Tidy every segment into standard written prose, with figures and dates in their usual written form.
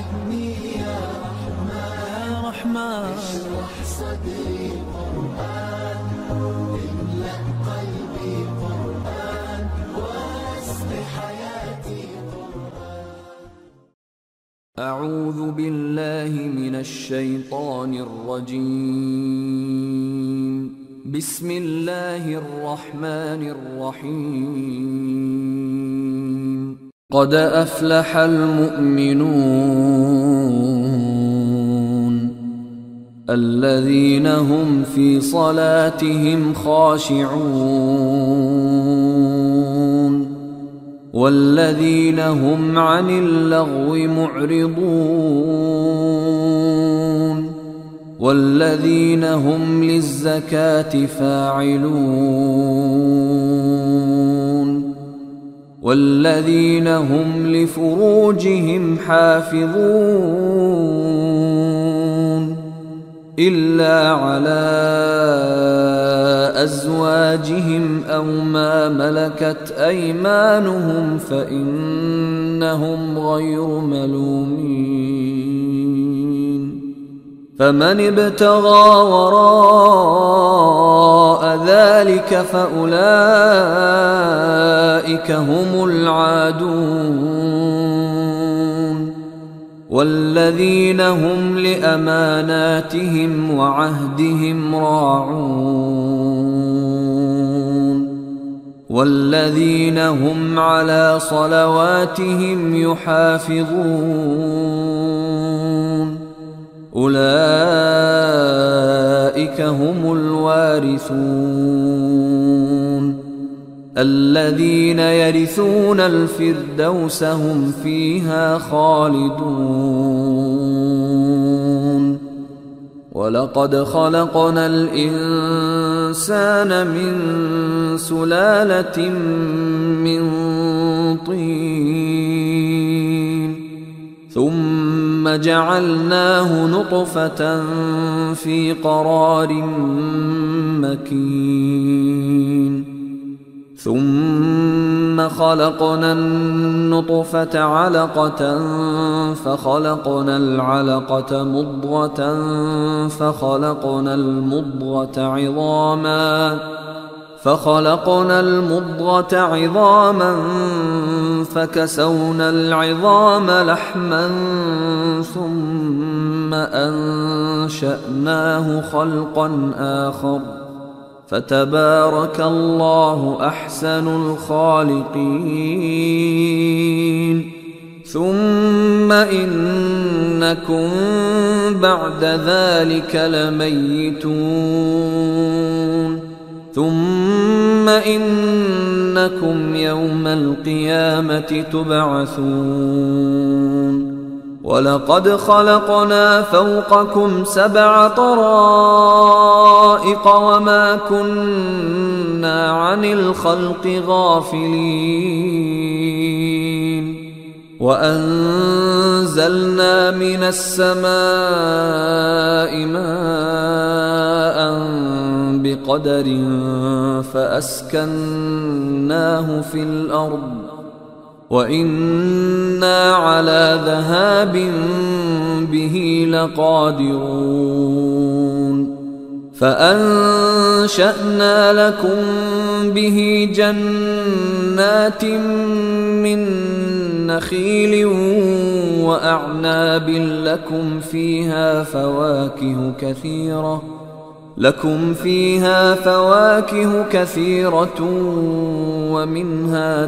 ارحمني يا رحمن اشرح صدري قرآن املأ قلبي قرآن واسق حياتي قرآن. أعوذ بالله من الشيطان الرجيم. بسم الله الرحمن الرحيم. قد أفلح المؤمنون الذين هم في صلاتهم خاشعون والذين هم عن اللغو معرضون والذين هم للزكاة فاعلون والذين هم لفروجهم حافظون إلا على أزواجهم أو ما ملكت أيمانهم فإنهم غير ملومين. فمن ابتغى وراء ذلك فأولئك هم العادون والذين هم لأماناتهم وعهدهم راعون والذين هم على صلواتهم يحافظون أولئك هم الوارثون الذين يرثون الفردوس هم فيها خالدون. ولقد خلقنا الإنسان من سلالة من طين ثم جعلناه نطفة في قرار مكين ثم خلقنا النطفة علقة فخلقنا العلقة مضغة فخلقنا المضغة عظاما فكسونا العظام لحما ثم أنشأناه خلقا آخر فتبارك الله أحسن الخالقين. ثم إنكم بعد ذلك لميتون ثم إنكم يوم القيامة تبعثون. ولقد خلقنا فوقكم 7 طرائق وما كنا عن الخلق غافلين وأنزلنا من السماء ماء بقدر فأسكناه في الأرض وإنا على ذهاب به لقادرون. فأنشأنا لكم به جنات من نخيل وأعناب لكم فيها فواكه كثيرة ومنها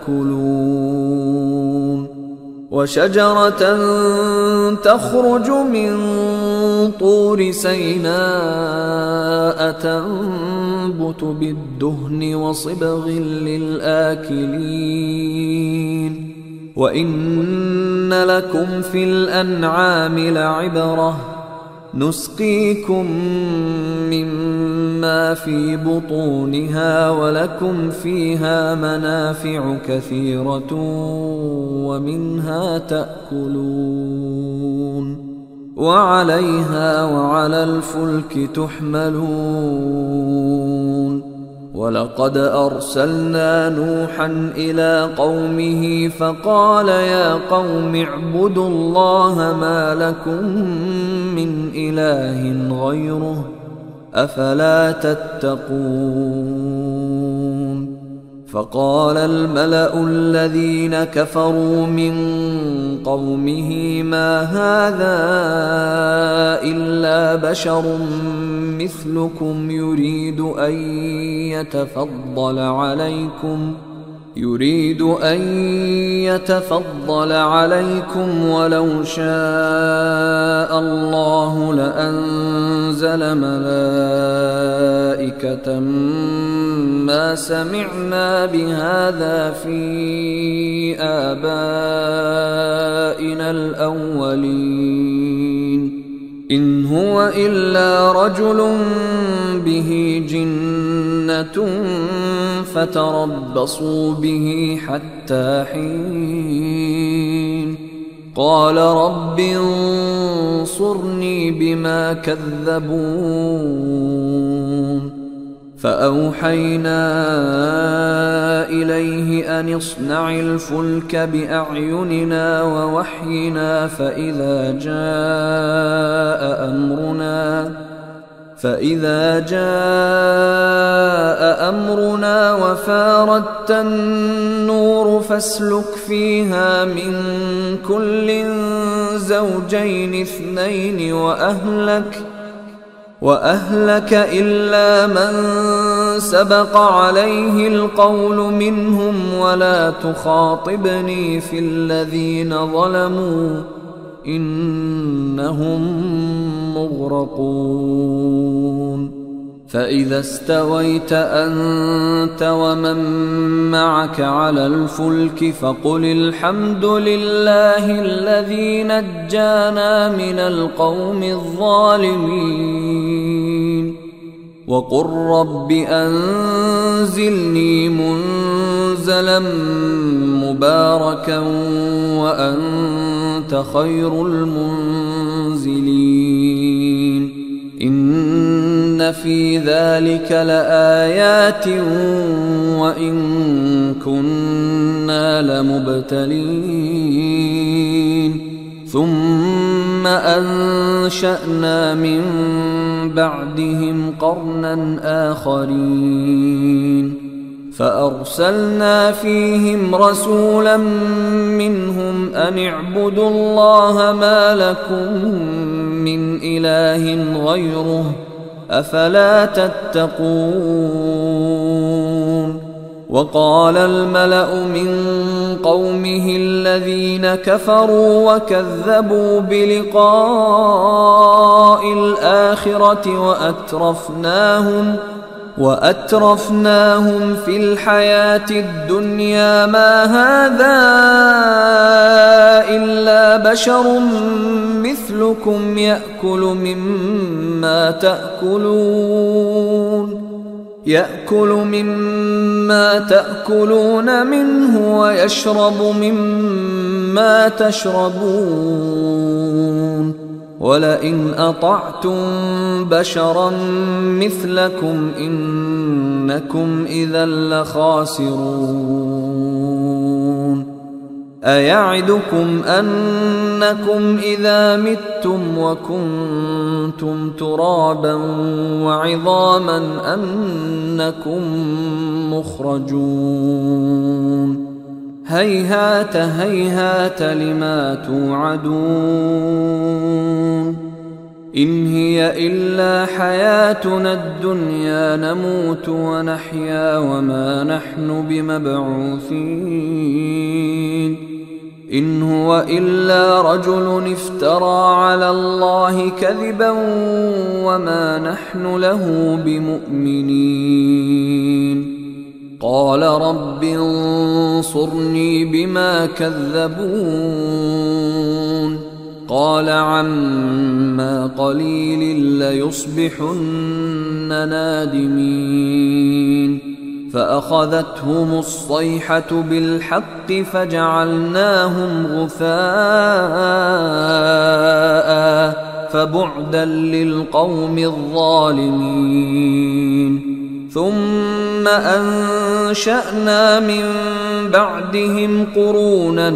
تأكلون. وشجرة تخرج من طور سيناء تنبت بالدهن وصبغ للآكلين وإن لكم في الأنعام لعبرة نسقيكم مما في بطونها ولكم فيها منافع كثيرة ومنها تأكلون وعليها وعلى الفلك تحملون. ولقد أرسلنا نوحا إلى قومه فقال يا قوم اعبدوا الله ما لكم من إله غيره أفلا تتقون فقال الملأ الذين كفروا من قومه ما هذا إلا بشر مثلكم يريد أن يتفضل عليكم ولو شاء الله لأنزل ملائكة ما سمعنا بهذا في آبائنا الأولين إن هو إلا رجل به جنة فتربصوا به حتى حين قال رب انصرني بما كذبون فأوحينا إليه أن اصنع الفلك بأعيننا ووحينا فإذا جاء أمرنا وفاردت النور فاسلك فيها من كل زوجين اثنين وأهلك إلا من سبق عليه القول منهم ولا تخاطبني في الذين ظلموا إنهم مغرقون فإذا استويت أنت ومن معك على الفلك فقل الحمد لله الذي نجانا من القوم الظالمين وقل رب أنزلني منزلا مباركا وأنت خير المنزلين إن في ذلك لآيات وإن كنا لمبتلين ثم أنشأنا من بعدهم قرنا آخرين فأرسلنا فيهم رسولا منهم أن اعبدوا الله ما لكم من إله غيره أفلا تتقون وقال الملأ من قومه الذين كفروا وكذبوا بلقاء الآخرة وأترفناهم في الحياة الدنيا ما هذا إلا بشر مثلكم يأكل مما تأكلون منه ويشرب مما تشربون ولئن أطعتم بشرا مثلكم إنكم إذا لخاسرون أيعدكم أنكم إذا متم وكنتم ترابا وعظاما أنكم مخرجون هيهات هيهات لما توعدون إن هي إلا حياتنا الدنيا نموت ونحيا وما نحن بمبعوثين إن هو إلا رجل افترى على الله كذبا وما نحن له بمؤمنين قال رب انصرني بما كذبون قال عما قليل ليصبحن نادمين فأخذتهم الصيحة بالحق فجعلناهم غثاء فبعدا للقوم الظالمين ثم أنشأنا من بعدهم قرونا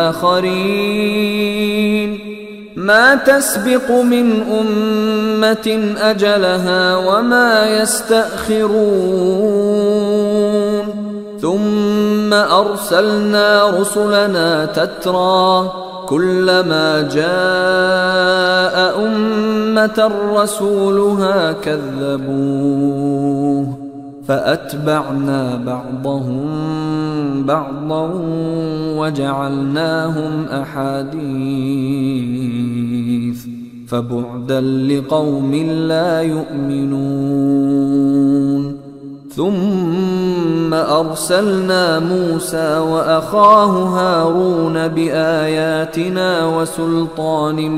آخرين ما تسبق من أمة أجلها وما يستأخرون ثم أرسلنا رسلنا تترى كلما جاء أمة رسولها كذبوه فأتبعنا بعضهم بعضا وجعلناهم أحاديث فبعدا لقوم لا يؤمنون ثم أرسلنا موسى وأخاه هارون بآياتنا وسلطان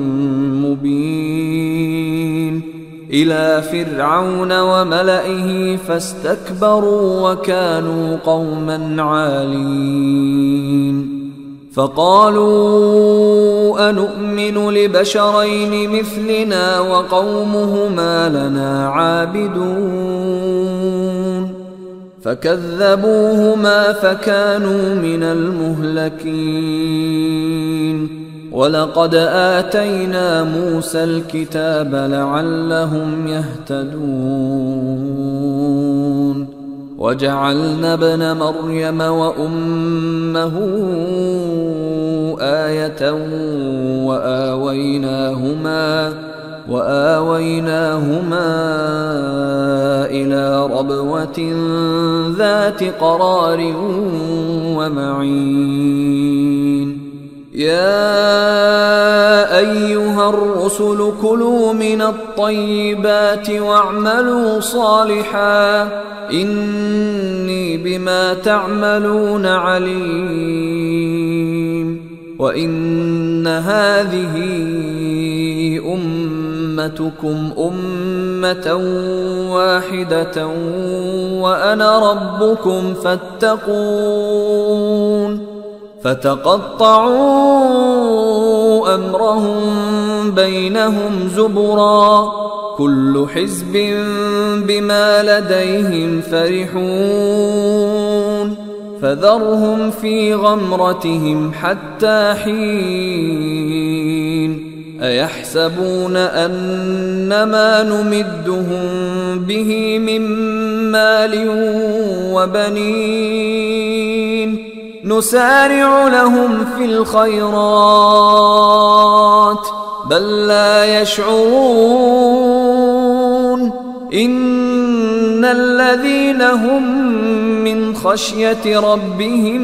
مبين إلى فرعون وملئه فاستكبروا وكانوا قوما عالين فقالوا أنؤمن لبشرين مثلنا وقومهما لنا عابدون فكذبوهما فكانوا من المهلكين ولقد آتينا موسى الكتاب لعلهم يهتدون وجعلنا ابن مريم وأمه آية وآويناهما إلى ربوة ذات قرار ومعين يا أيها الرسل كلوا من الطيبات واعملوا صالحا إني بما تعملون عليم وإن هذه أمتكم أمة واحدة وأنا ربكم فاتقون فتقطعوا أمرهم بينهم زبرا كل حزب بما لديهم فرحون فذرهم في غمرتهم حتى حين أيحسبون أنما نمدهم به من مال وبنين نسارع لهم في الخيرات بل لا يشعرون إن الذين هم من خشية ربهم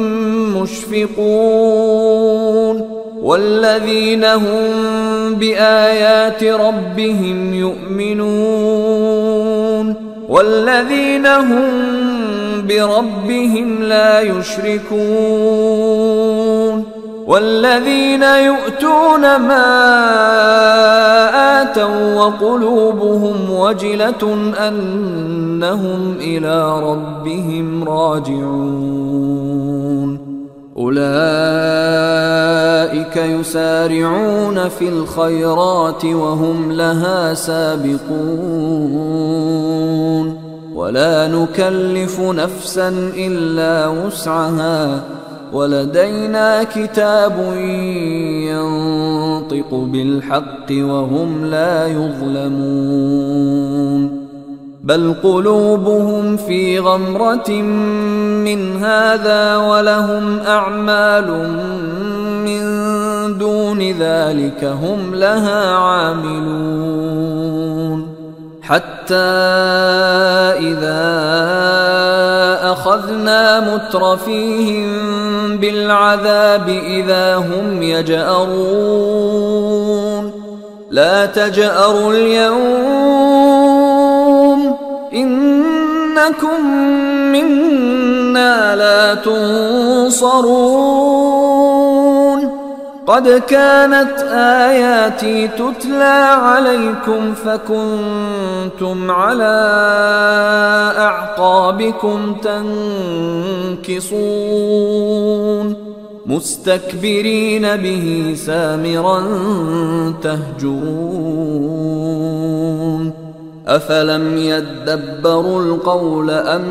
مشفقون والذين هم بآيات ربهم يؤمنون والذين هم بربهم لا يشركون والذين يؤتون ما آتوا وقلوبهم وجلة أنهم إلى ربهم راجعون أولئك يسارعون في الخيرات وهم لها سابقون ولا نكلف نفسا إلا وسعها ولدينا كتاب ينطق بالحق وهم لا يظلمون بل قلوبهم في غمرة من هذا ولهم أعمال من دون ذلك هم لها عاملون حتى إذا أخذنا مترفيهم بالعذاب إذا هم يجأرون لا تجأروا اليوم إنكم منا لا تنصرون قد كانت آياتي تتلى عليكم فكنتم على أعقابكم تنكصون مستكبرين به سامرا تهجرون أفلم يدبروا القول أم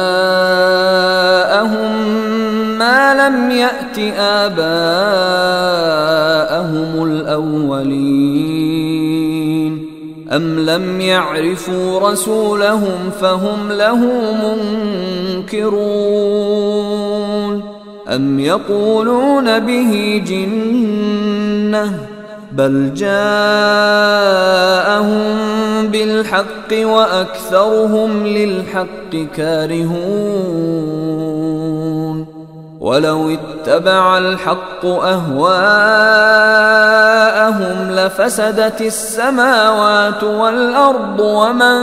جاءهم ما لم يأت آباءهم الأولين أم لم يعرفوا رسولهم فهم له منكرون أم يقولون به جنة بل جاءهم بالحق وأكثرهم للحق كارهون ولو اتبع الحق أهواءهم لفسدت السماوات والأرض ومن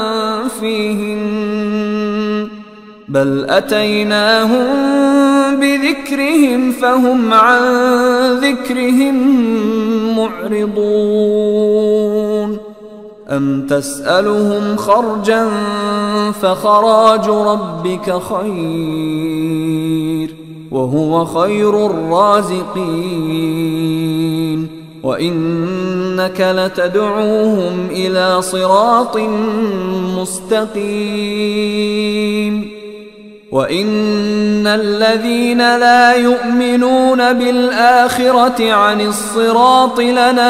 فيهن بل أتيناهم بذكرهم فهم عن ذكرهم معرضون أم تسألهم خرجا فخراج ربك خير وهو خير الرازقين وإنك لتدعوهم إلى صراط مستقيم وإن الذين لا يؤمنون بالآخرة عن الصراط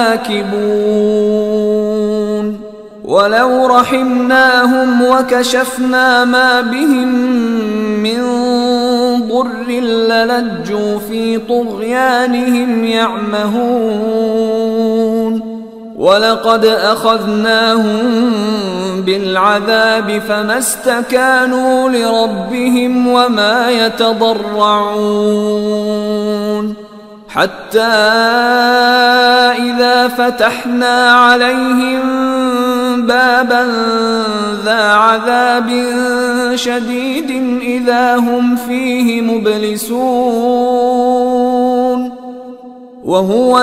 لناكبون ولو رحمناهم وكشفنا ما بهم من ضر للجوا في طغيانهم يعمهون ولقد أخذناهم بالعذاب فما استكانوا لربهم وما يتضرعون حتى إذا فتحنا عليهم بابا ذا عذاب شديد إذا هم فيه مبلسون وهو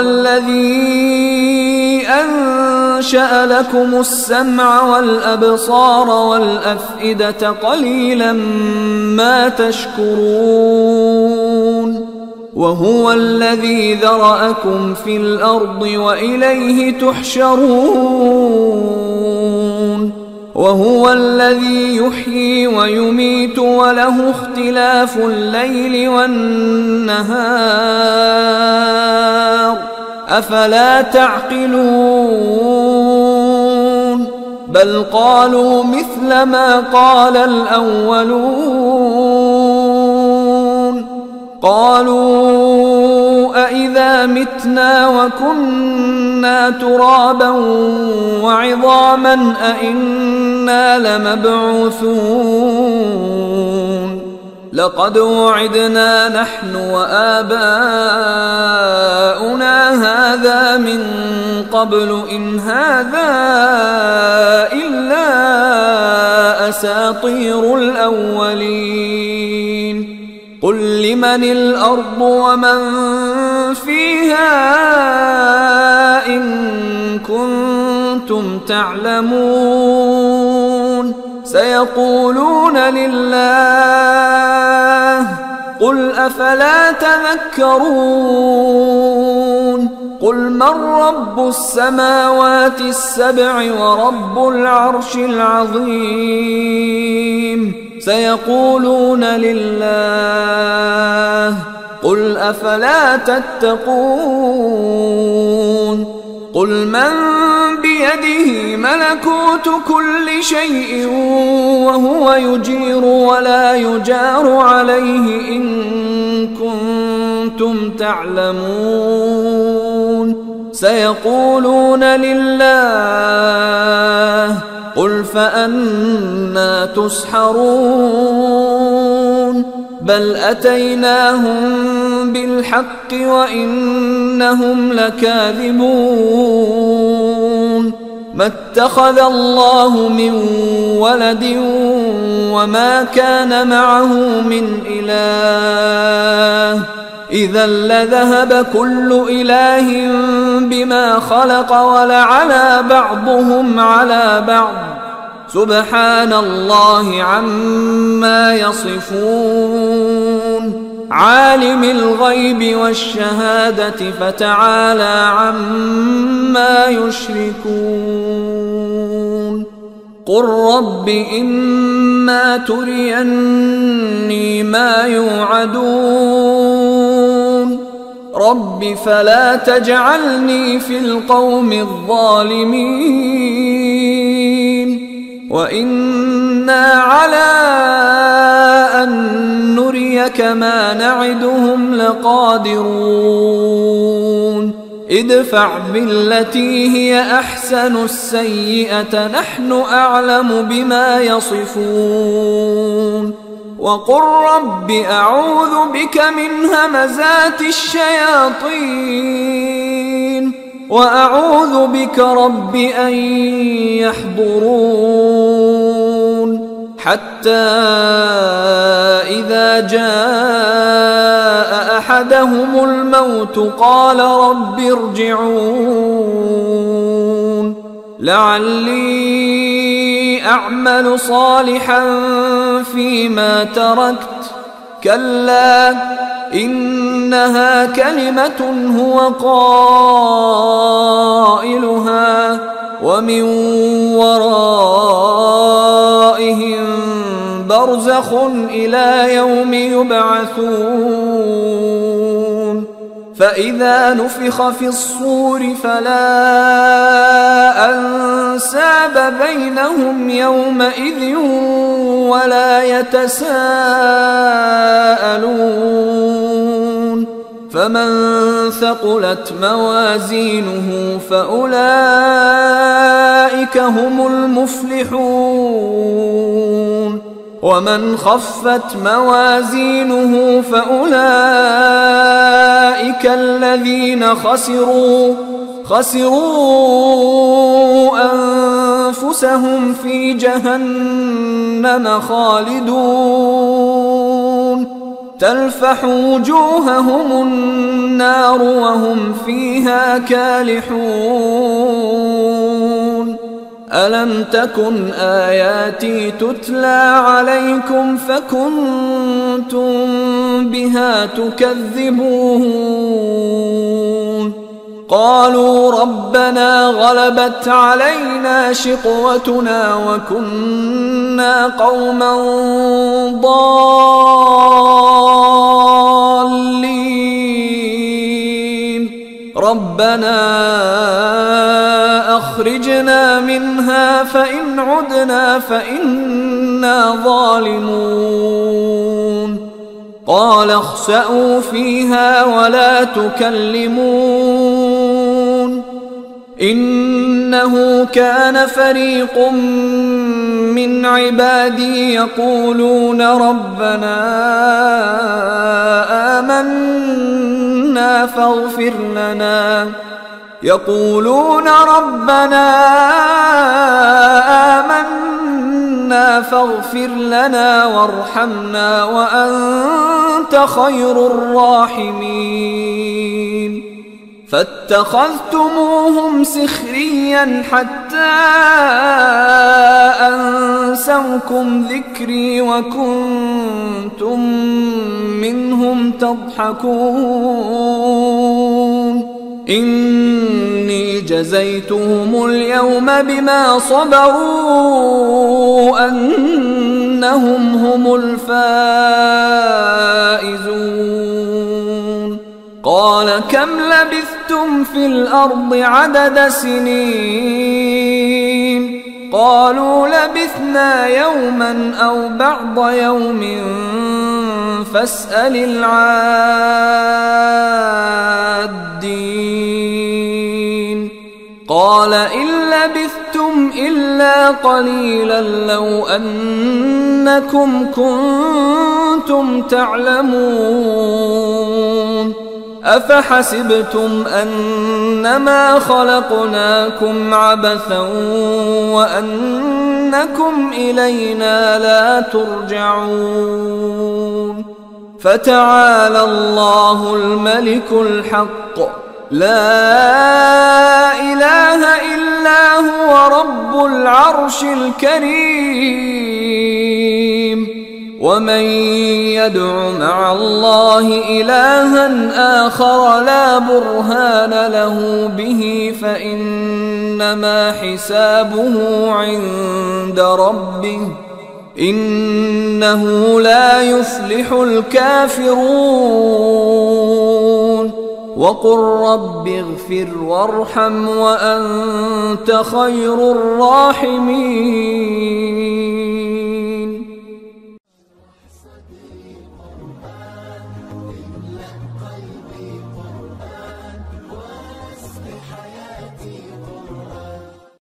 الذي أنشأ لكم السمع والأبصار والأفئدة قليلا ما تشكرون وهو الذي ذرأكم في الأرض وإليه تحشرون وهو الذي يحيي ويميت وله اختلاف الليل والنهار أفلا تعقلون بل قالوا مثل ما قال الأولون قالوا أإذا متنا وكنا ترابا وعظاما أإنا لمبعوثون لقد وعدنا نحن وآباؤنا هذا من قبل إن هذا إلا أساطير الأولين قل لمن الأرض ومن فيها إن كنتم تعلمون سيقولون لله قل أفلا تذكرون قل من رب السماوات السبع ورب العرش العظيم سيقولون لله قل أفلا تتقون قل من بيده ملكوت كل شيء وهو يجير ولا يجار عليه إن كنتم تعلمون سيقولون لله قل فأنى تسحرون بل أتيناهم بالحق وإنهم لكاذبون ما اتخذ الله من ولد وما كان معه من إله إذا لذهب كل إله بما خلق ولعلى بعضهم على بعض سبحان الله عما يصفون عالم الغيب والشهادة فتعالى عما يشركون قل رب إما تريني ما يوعدون رب فلا تجعلني في القوم الظالمين وإنا على أن نريك ما نعدهم لقادرون ادفع بالتي هي أحسن السيئة نحن أعلم بما يصفون وقل رب أعوذ بك من همزات الشياطين وأعوذ بك رب أن يحضرون حتى إذا جاء أحدهم الموت قال رب ارجعون لعلي أعمل صالحا فيما تركت كلا إنها كلمة هو قائلها ومن ورائهم برزخ إلى يوم يبعثون فإذا نفخ في الصور فلا أنساب بينهم يومئذ ولا يتساءلون فمن ثقلت موازينه فأولئك هم المفلحون ومن خفت موازينه فأولئك الذين خسروا أنفسهم في جهنم خالدون تلفح وجوههم النار وهم فيها كالحون ألم تكن آياتي تتلى عليكم فكنتم بها تكذبون قالوا ربنا غلبت علينا شقوتنا وكنا قوما ضالين ربنا أخرجنا منها فإن عدنا فإنا ظالمون قال اخسأوا فيها ولا تكلمون إنه كان فريق من عبادي يقولون ربنا آمنا فاغفر لنا وارحمنا وأنت خير الراحمين فاتخذتموهم سخريا حتى أنسوكم ذكري وكنتم منهم تضحكون إني جزيتهم اليوم بما صبروا أنهم هم الفائزون قال كم لبثتم في الأرض عدد سنين قالوا لبثنا يوما أو بعض يوم فاسأل العادين قال إن لبثتم إلا قليلا لو أنكم كنتم تعلمون أفحسبتم أنما خلقناكم عبثا وأنكم إلينا لا ترجعون فتعالى الله الملك الحق لا إله إلا هو رب العرش الكريم ومن يدع مع الله إلها آخر لا برهان له به فإنما حسابه عند ربه إنه لا يفلح الكافرون وقل رب اغفر وارحم وأنت خير الراحمين